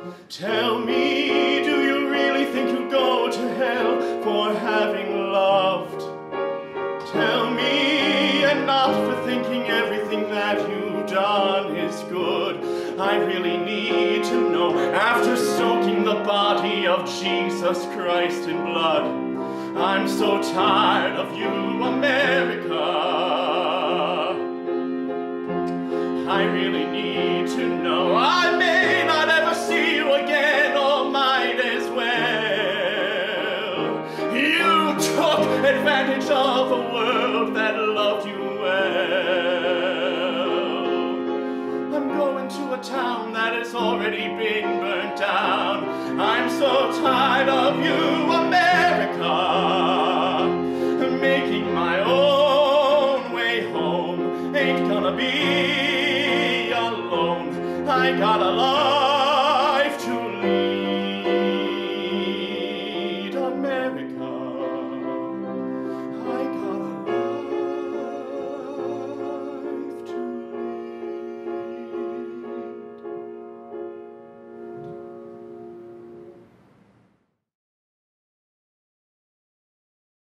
Tell me, do you really think you'll go to hell for having loved? Tell me, and not for thinking everything that you've done is good. I really need to know, after soaking the body of Jesus Christ in blood. I'm so tired of you, America. I really need to know. I may not ever see you again, or might as well. You took advantage of a world that loved you well. I'm going to a town that has already been burnt down. I'm so tired of you, America. Making my own way home ain't gonna be alone. I got a love.